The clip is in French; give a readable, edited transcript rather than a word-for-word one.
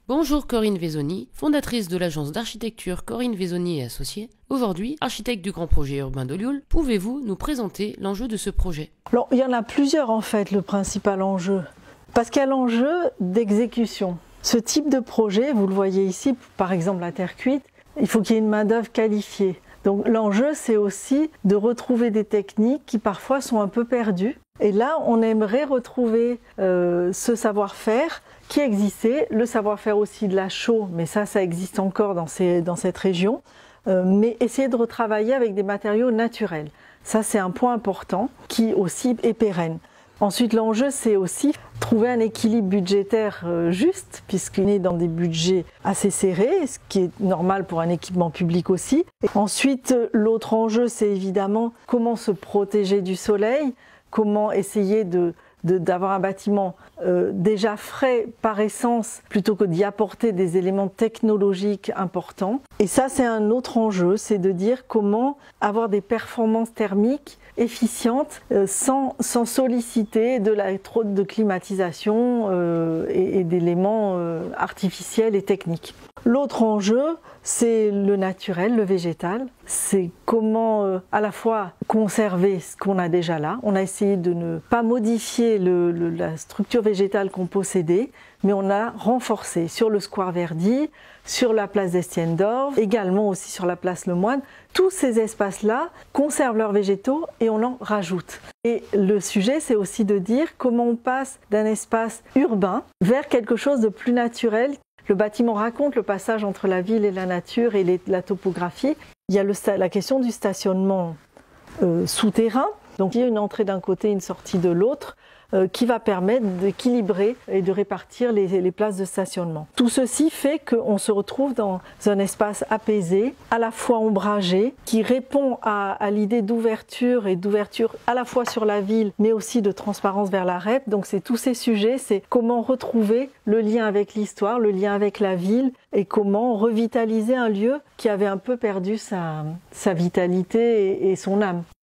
Bonjour Corinne Vesoni, fondatrice de l'agence d'architecture Corinne Vesoni et Associés. Aujourd'hui, architecte du grand projet urbain d'Olioul, pouvez-vous nous présenter l'enjeu de ce projet? Alors, il y en a plusieurs en fait, le principal enjeu. Parce qu'il y a l'enjeu d'exécution. Ce type de projet, vous le voyez ici, par exemple la terre cuite, il faut qu'il y ait une main-d'œuvre qualifiée. Donc l'enjeu, c'est aussi de retrouver des techniques qui parfois sont un peu perdues. Et là, on aimerait retrouver ce savoir-faire qui existait, le savoir-faire aussi de la chaux, mais ça existe encore dans cette région, mais essayer de retravailler avec des matériaux naturels. Ça, c'est un point important qui aussi est pérenne. Ensuite, l'enjeu, c'est aussi trouver un équilibre budgétaire juste, puisqu'on est dans des budgets assez serrés, ce qui est normal pour un équipement public aussi. Et ensuite, l'autre enjeu, c'est évidemment comment se protéger du soleil, comment essayer d'avoir un bâtiment déjà frais par essence plutôt que d'y apporter des éléments technologiques importants. Et ça, c'est un autre enjeu, c'est de dire comment avoir des performances thermiques efficientes sans solliciter trop de climatisation et d'éléments artificiels et techniques. L'autre enjeu, c'est le naturel, le végétal. C'est comment à la fois conserver ce qu'on a déjà là. On a essayé de ne pas modifier la structure végétale qu'on possédait, mais on a renforcé sur le square Verdi, sur la place d'Estienne d'Orve, également aussi sur la place Lemoine. Tous ces espaces-là conservent leurs végétaux et on en rajoute. Et le sujet, c'est aussi de dire comment on passe d'un espace urbain vers quelque chose de plus naturel. Le bâtiment raconte le passage entre la ville et la nature et la topographie. Il y a la question du stationnement souterrain. Donc il y a une entrée d'un côté, une sortie de l'autre, qui va permettre d'équilibrer et de répartir les places de stationnement. Tout ceci fait qu'on se retrouve dans un espace apaisé, à la fois ombragé, qui répond à l'idée d'ouverture et d'ouverture à la fois sur la ville, mais aussi de transparence vers la REP. Donc c'est tous ces sujets, c'est comment retrouver le lien avec l'histoire, le lien avec la ville, et comment revitaliser un lieu qui avait un peu perdu sa vitalité et son âme.